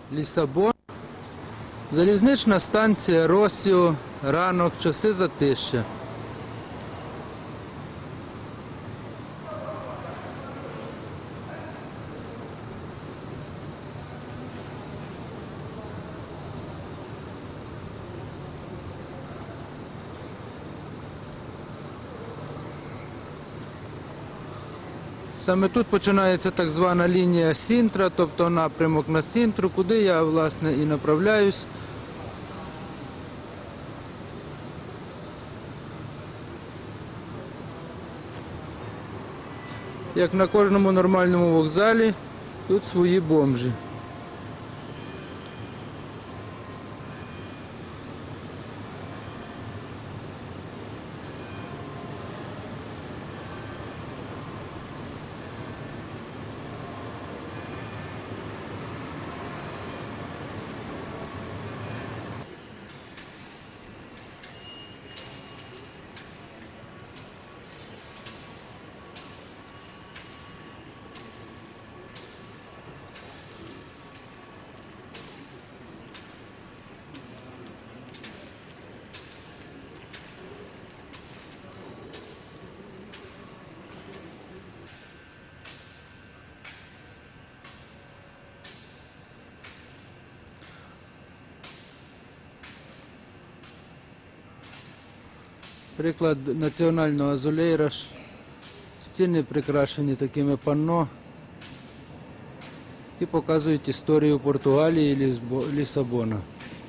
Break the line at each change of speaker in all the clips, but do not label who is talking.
Лісабон. Залізнична станція Росіо, ранок, часи затища. Саме тут починається так звана лінія Сінтра, тобто напрямок на Сінтру, куди я, власне, і направляюсь. Як на кожному нормальному вокзалі, тут свої бомжі. Приклад національного Азулейра. Стіни прикрашені такими панно і показують історію Португалії і Лісабона.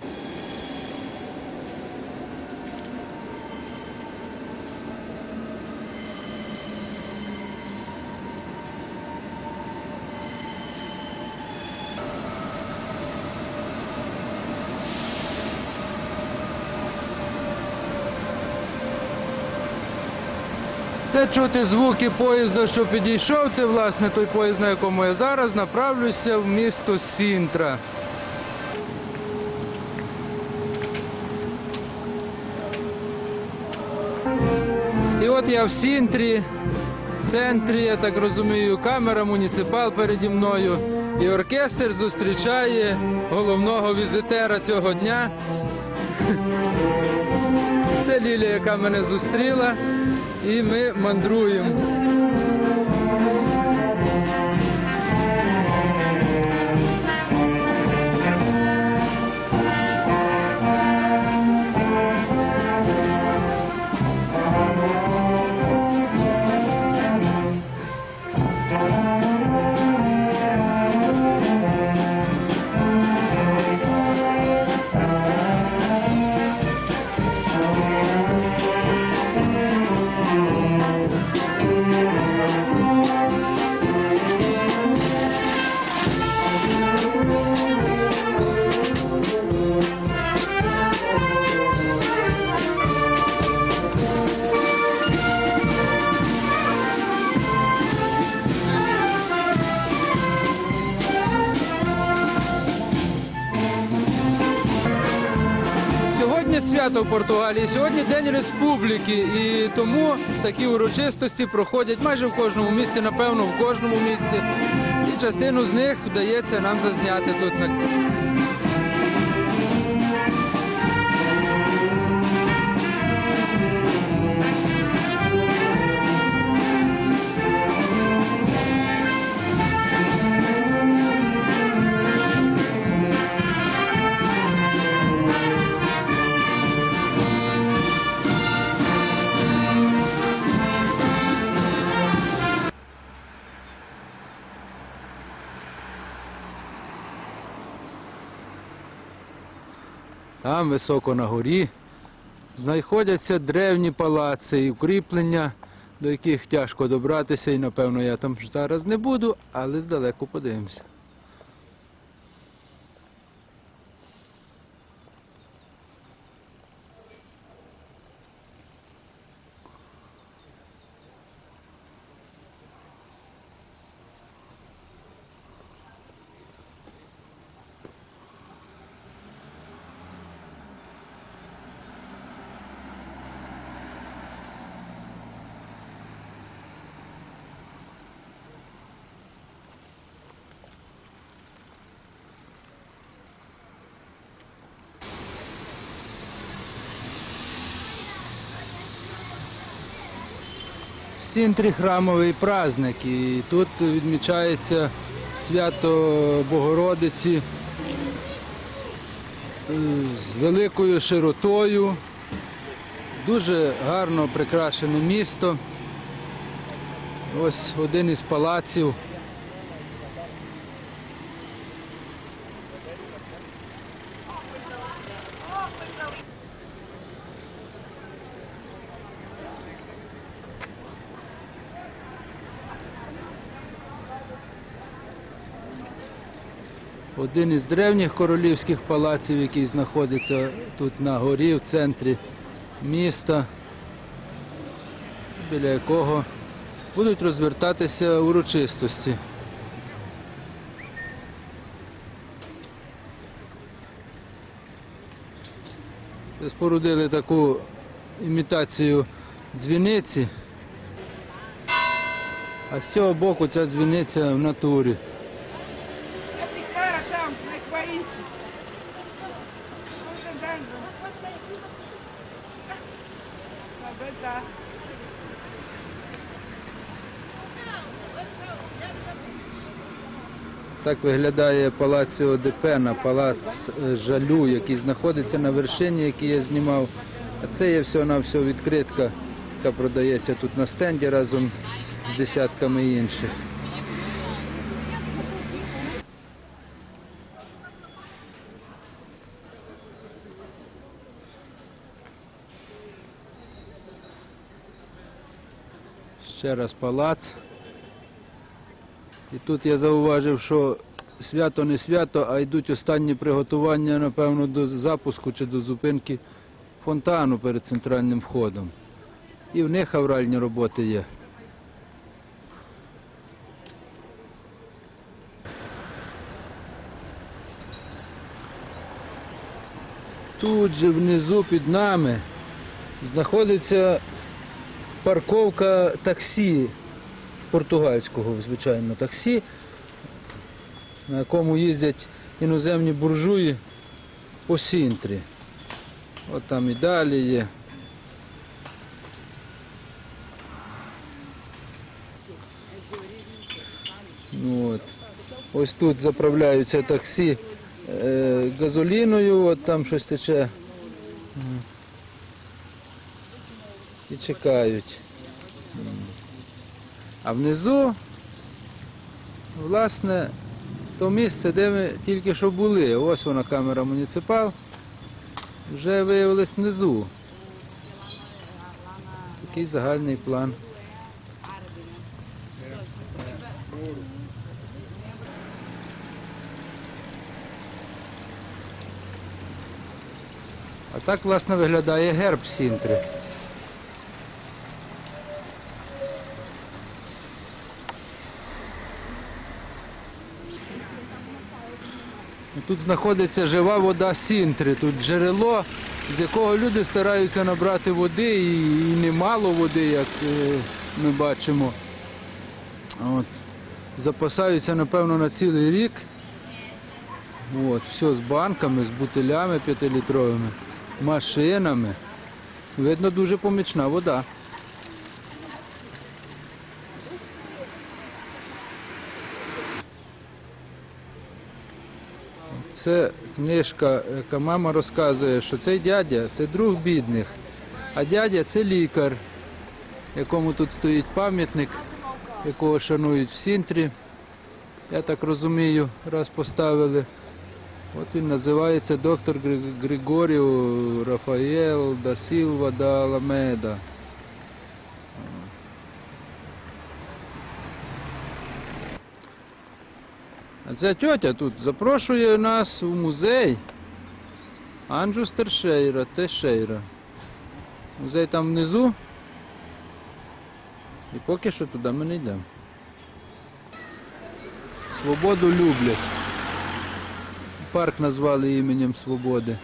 Це чути звуки поїзда, що підійшов. Це, власне, той поїзд, на якому я зараз направлюся в місто Сінтра. І от я в Сінтрі, в центрі, я так розумію, камера, муніципал переді мною. І оркестр зустрічає головного візитера цього дня. Це Лілія, яка мене зустріла. І ми мандруємо. Сьогодні свято в Португалії, сьогодні День Республіки, і тому такі урочистості проходять майже в кожному місті, напевно, в кожному місті. І частину з них вдається нам зазняти тут. Там, високо на горі, знаходяться древні палаци і укріплення, до яких тяжко добратися, і, напевно, я там зараз не буду, але здалеку подивимося. Сінтрі храмовий праздник, і тут відмічається свято Богородиці з великою широтою. Дуже гарно прикрашене місто. Ось один із палаців. Один із древніх королівських палаців, який знаходиться тут на горі, в центрі міста, біля якого будуть розвертатися урочистості. Спорудили таку імітацію дзвіниці, а з цього боку ця дзвіниця в натурі. Так виглядає Палаціо де Пена, палац жалю, який знаходиться на вершині, який я знімав. А це є всього-навсього відкритка, яка продається тут на стенді разом з десятками інших. Ще раз палац. І тут я зауважив, що свято не свято, а йдуть останні приготування, напевно, до запуску чи до зупинки фонтану перед центральним входом. І в них авральні роботи є. Тут же внизу під нами знаходиться парковка таксі, португальського, звичайно, таксі, на якому їздять іноземні буржуї по Сінтрі. От там і далі є. От. Ось тут заправляються таксі газоліною, от там щось тече. І чекають. А внизу, власне, то місце, де ми тільки що були. Ось вона, камера муніципал, вже виявилась внизу. Такий загальний план. А так, власне, виглядає герб Сінтри. Тут знаходиться жива вода Сінтри, тут джерело, з якого люди стараються набрати води, і немало води, як ми бачимо. От. Запасаються, напевно, на цілий рік. От. Все з банками, з бутилями 5-літровими, машинами. Видно, дуже помічна вода. Це книжка, яка мама розказує, що цей дядя – це друг бідних, а дядя – це лікар, якому тут стоїть пам'ятник, якого шанують в Сінтрі. Я так розумію, раз поставили. От він називається доктор Григоріо Рафаел да Сілва да Аламеда. А ця тьотя тут запрошує нас у музей Анджус Тешейра. Музей там внизу. І поки що туди ми не йдемо. Свободу люблять. Парк назвали іменем Свободи.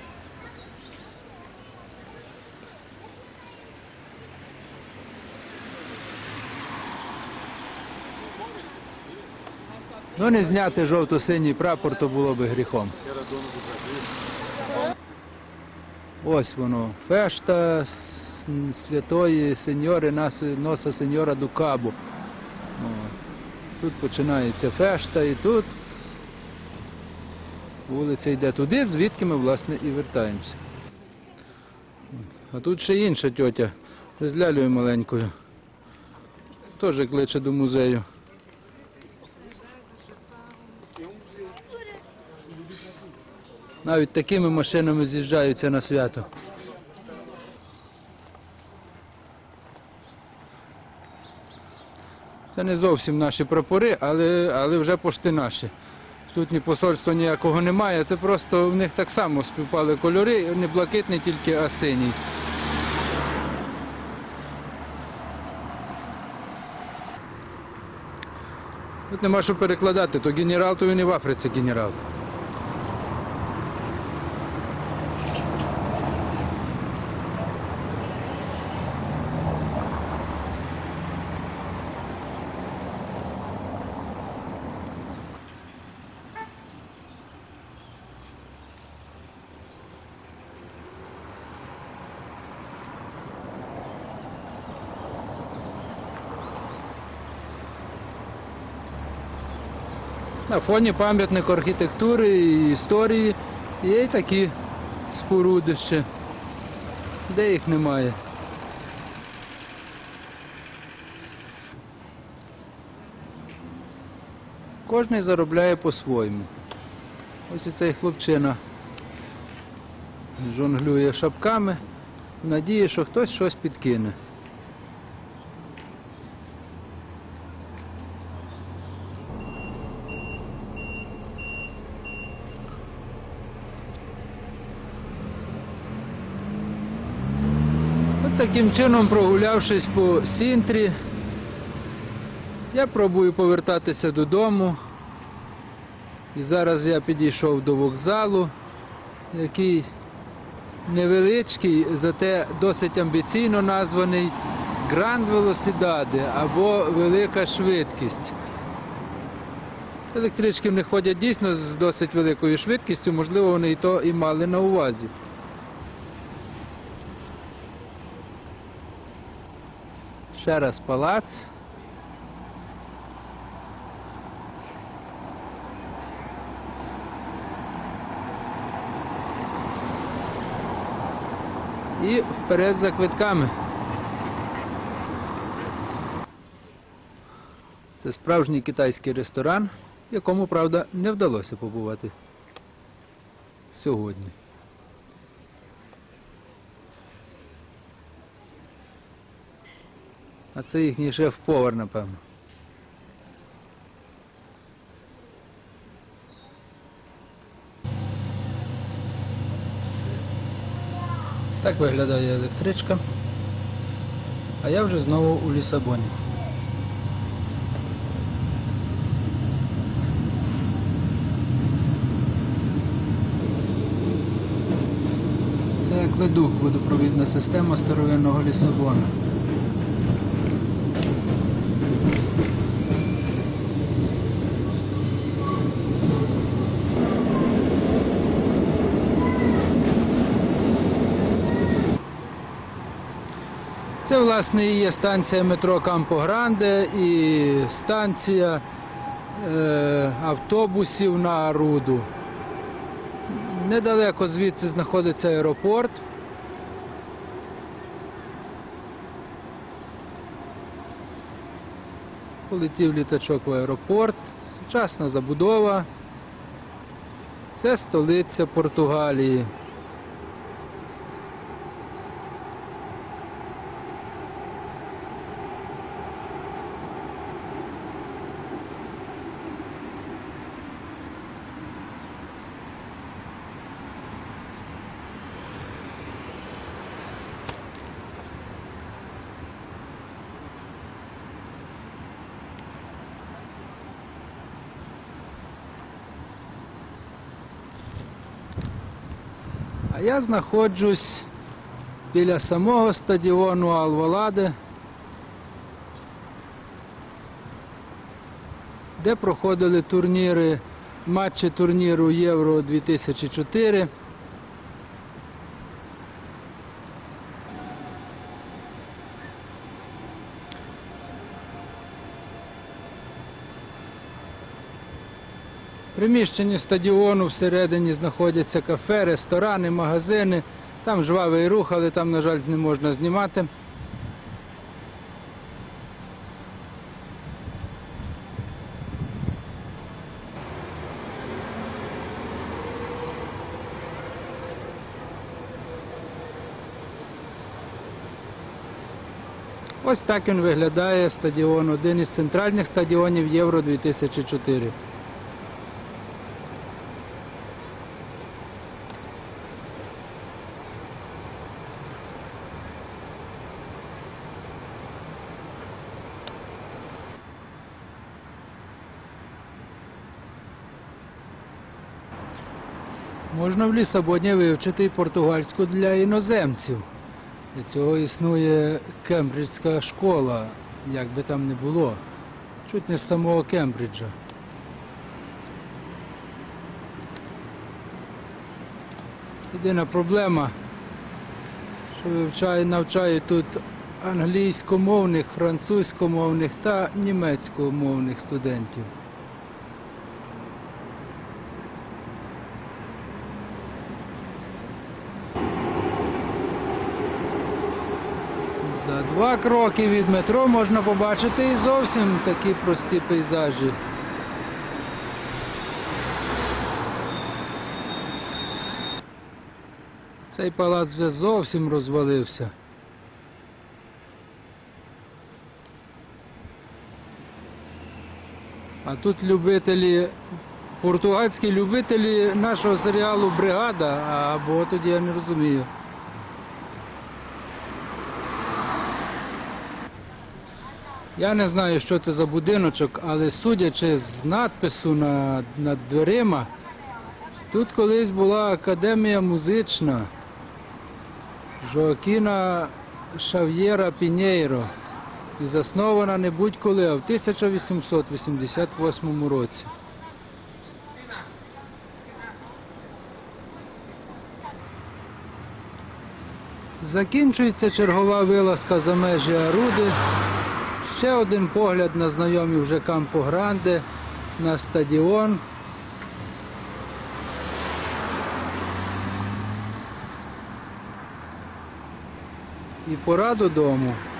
Ну, не зняти жовто-синій прапор, то було би гріхом. Ось воно, фешта Святої Сеньори Носа Сеньора ду Кабо. Тут починається фешта і тут вулиця йде туди, звідки ми, власне, і вертаємося. А тут ще інша тьотя з лялею маленькою. Теж кличе до музею. Навіть такими машинами з'їжджаються на свято. Це не зовсім наші прапори, але вже пошти наші. Тут ні посольства ніякого немає, це просто в них так само співпали кольори, не блакитний тільки, а синій. Тут нема що перекладати, то генерал, то він і в Африці генерал. На фоні пам'ятник архітектури і історії є й такі споруди ще, де їх немає. Кожний заробляє по-своєму. Ось і цей хлопчина жонглює шапками, в надії, що хтось щось підкине. Таким чином, прогулявшись по Сінтрі, я пробую повертатися додому. І зараз я підійшов до вокзалу, який невеличкий, зате досить амбіційно названий Гранд Велосідаде або Велика швидкість. Електрички не ходять дійсно з досить великою швидкістю, можливо, вони і то і мали на увазі. Ще раз палац. І вперед за квитками. Це справжній китайський ресторан, якому, правда, не вдалося побувати сьогодні. А це їхній шеф-повар, напевно. Так виглядає електричка. А я вже знову у Лісабоні. Це акведук, водопровідна система старовинного Лісабона. Це, власне, і є станція метро Кампо-Гранде і станція автобусів на Руду. Недалеко звідси знаходиться аеропорт. Полетів літачок в аеропорт. Сучасна забудова. Це столиця Португалії. А я знаходжусь біля самого стадіону Алваладе, де проходили турніри, матчі турніру Євро 2004. В приміщенні стадіону всередині знаходяться кафе, ресторани, магазини. Там жвавий рух, але там, на жаль, не можна знімати. Ось так він виглядає, стадіон, один із центральних стадіонів Євро-2004. Можна в Лісабоні вивчити португальську для іноземців. Для цього існує Кембриджська школа, як би там не було, чуть не з самого Кембриджа. Єдина проблема, що навчають тут англійськомовних, французькомовних та німецькомовних студентів. За 2 кроки від метро можна побачити і зовсім такі прості пейзажі. Цей палац вже зовсім розвалився. А тут португальські любителі нашого серіалу «Бригада», або тоді я не розумію. Я не знаю, що це за будиночок, але судячи з надпису над дверима, тут колись була академія музична Жоакіна Шав'єра Пінєйро і заснована не будь-коли, а в 1888 році. Закінчується чергова вилазка за межі Аруди. Ще один погляд на знайомі вже Кампо Гранде, на стадіон. І пора додому.